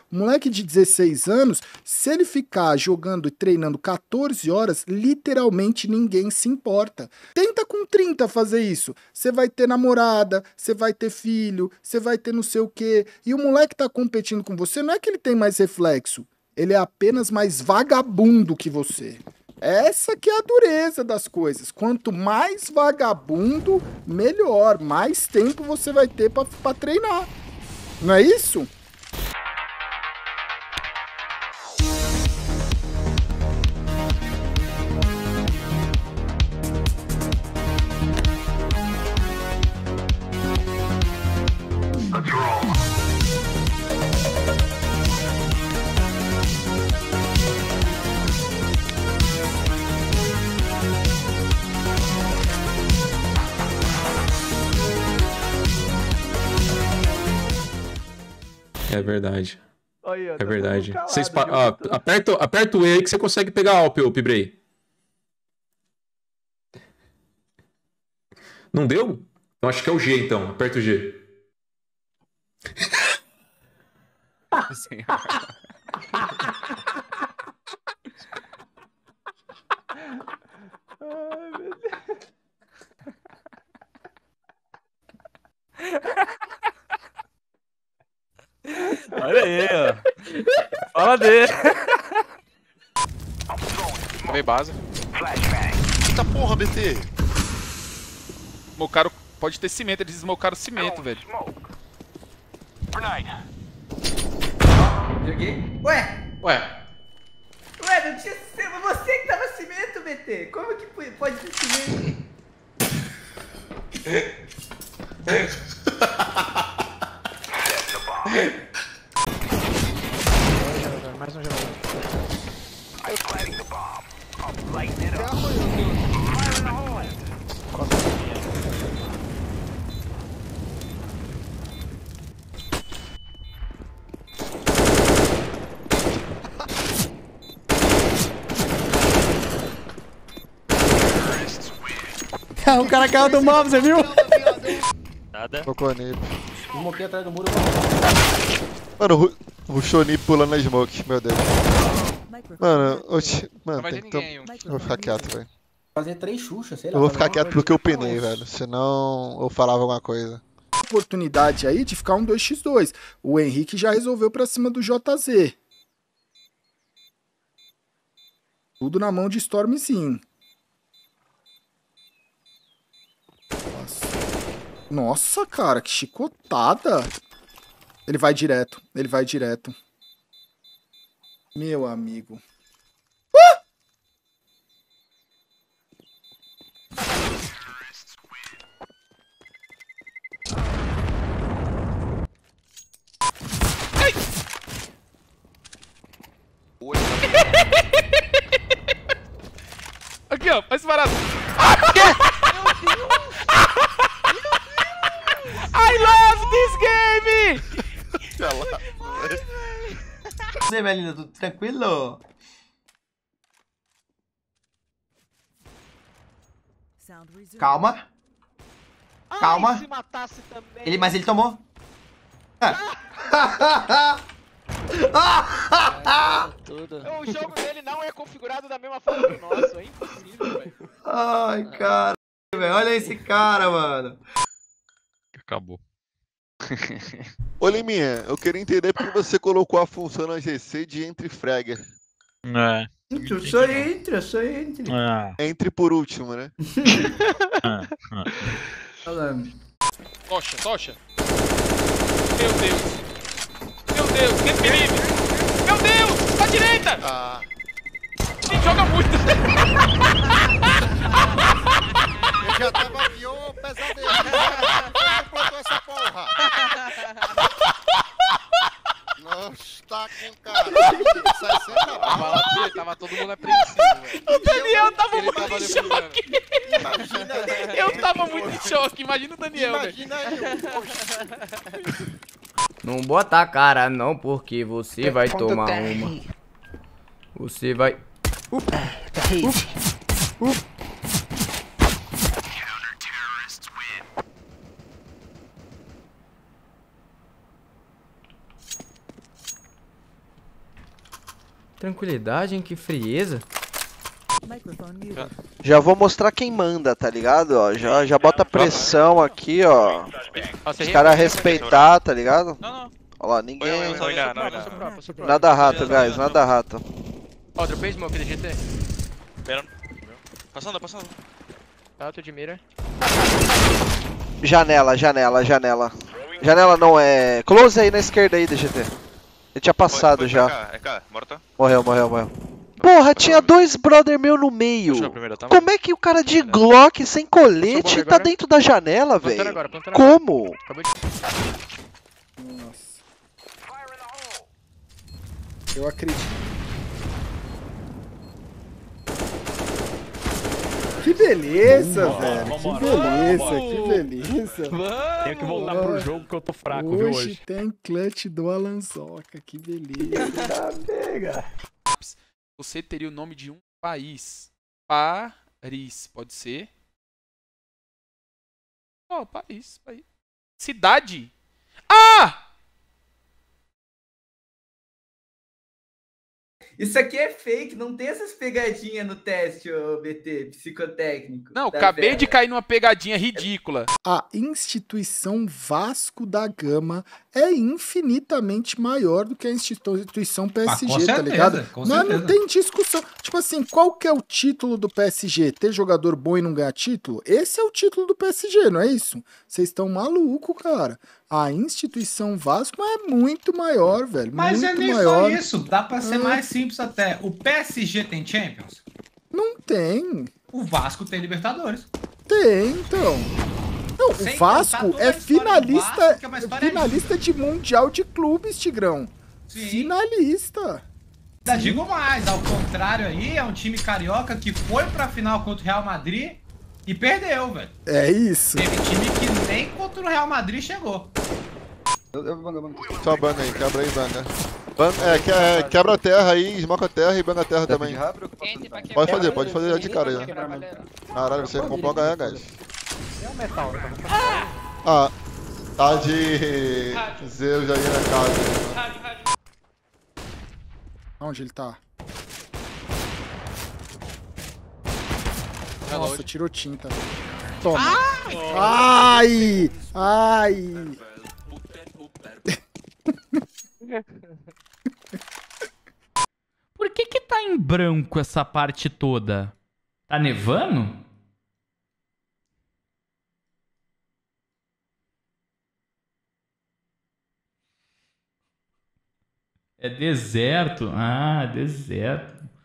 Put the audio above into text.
Um moleque de 16 anos, se ele ficar jogando e treinando 14 horas, literalmente ninguém se importa. Tenta com 30 fazer isso. Você vai ter namorada, você vai ter filho, você vai ter não sei o quê. E o moleque tá competindo com você, não é que ele tem mais reflexo. Ele é apenas mais vagabundo que você. Essa que é a dureza das coisas. Quanto mais vagabundo, melhor. Mais tempo você vai ter pra treinar. Não é isso? É verdade. Aí, ó, É tá verdade. todo Vocês calado, Diogo. aperta o E aí que você consegue pegar a AWP, ô Pibrei. Não deu? Então acho que é o G, então. Aperta o G. Ai, meu Deus. Olha aí, ó. Fala dele. Tomei base. Eita porra, BT. Smocaram. Pode ter cimento, eles smocaram cimento, velho. Joguei. Ué, Ué, não tinha cimento. Você que tava cimento, BT. Como que pode ter cimento? Mais um jogador. O cara caiu do mob, você viu? Nada. Focou nele. Smoquei atrás do muro. Mano, rushou Nip pulando na smoke, meu Deus. Mano, mano, vai tem ter que ninguém. Eu vou ficar quieto, velho. Fazer 3 xuxas, sei lá. Eu vou fazer ficar alguma quieto coisa. porque eu penei, velho. Senão eu falava alguma coisa. Oportunidade aí de ficar um 2x2. O Henrique já resolveu pra cima do JZ. Tudo na mão de Stormzinho. Nossa, cara, que chicotada. Ele vai direto, ele vai direto. Meu amigo. Aqui, ó, faz barato. I love this game! E aí, Belinda, tudo tranquilo? Calma. Calma. Se matasse também. Mas ele tomou. Tudo. O jogo dele não é configurado da mesma forma que o nosso. É impossível, velho. Ai, cara. Olha esse cara, mano. Acabou. Ô Liminha, eu queria entender porque você colocou a função na GC de entre fragger. É. Eu sou entre. Entre por último, né? Tocha. Meu Deus. Meu Deus, que perigo. Meu Deus, pra direita. Sim, joga muito. Eu já tava aqui, ô pesadelo. Você plantou essa porra. Nossa, tá com cara. 60 Fala, tava todo mundo apreensivo, velho. O Daniel tava Ele muito tava em choque. Imagina aí. Eu tava muito em choque. Imagina o Daniel, velho. Imagina aí. Não bota a cara não, porque você vai tomar uma. Você vai... tranquilidade, hein? Que frieza. Já vou mostrar quem manda, tá ligado? Ó, já bota pressão aqui, ó. Os caras respeitar, tá ligado? Não. Olha lá, ninguém... Não. Nada rato, guys, nada rato. Ó, dropei smoke de GT. Passando. Tá, tô de mira. Janela. Janela não é... Close aí na esquerda aí, DGT. Ele tinha passado já. É cá, morto. Morreu. Porra, tinha dois brother meu no meio. Como é que o cara de Glock sem colete tá dentro da janela, velho? Como? Nossa. Eu acredito. Que beleza, velho. Que beleza. Tenho que voltar pro jogo que eu tô fraco, viu, Hoje hoje. tem clutch do Alanzoca. Que beleza. Você teria o nome de um país. Paris, pode ser? Ó, país. Cidade. Ah! Isso aqui é fake, não tem essas pegadinhas no teste, ô BT, psicotécnico. Não, da acabei Vera. de cair numa pegadinha ridícula. A instituição Vasco da Gama é infinitamente maior do que a instituição PSG, com tá certeza, ligado? com Mas não certeza. tem discussão. Tipo assim, qual que é o título do PSG? Ter jogador bom e não ganhar título? Esse é o título do PSG, não é isso? Vocês estão malucos, cara. A instituição Vasco é muito maior, velho. Mas muito é nem maior. só isso, dá pra ser mais simples até. O PSG tem Champions? Não tem. O Vasco tem Libertadores. Tem, então. Não, Sem o Vasco contar toda é a história do finalista, Vasco, que é uma história finalista de Mundial de Clubes, Tigrão. Sim. Finalista. Ainda digo mais, ao contrário aí, é um time carioca que foi pra final contra o Real Madrid e perdeu, velho. É isso. Teve time que nem contra o Real Madrid chegou. Só banga aí, quebra aí, banga. Quebra a terra aí, esmoca a terra e banga a terra também. Pode fazer já de cara aí. Caralho, você comprou HE, guys. Ah, tá de Zeus aí na casa. Onde ele tá? Nossa, tirou tinta. Toma. Ai! Por que tá em branco essa parte toda? Tá nevando? É deserto? Ah, deserto.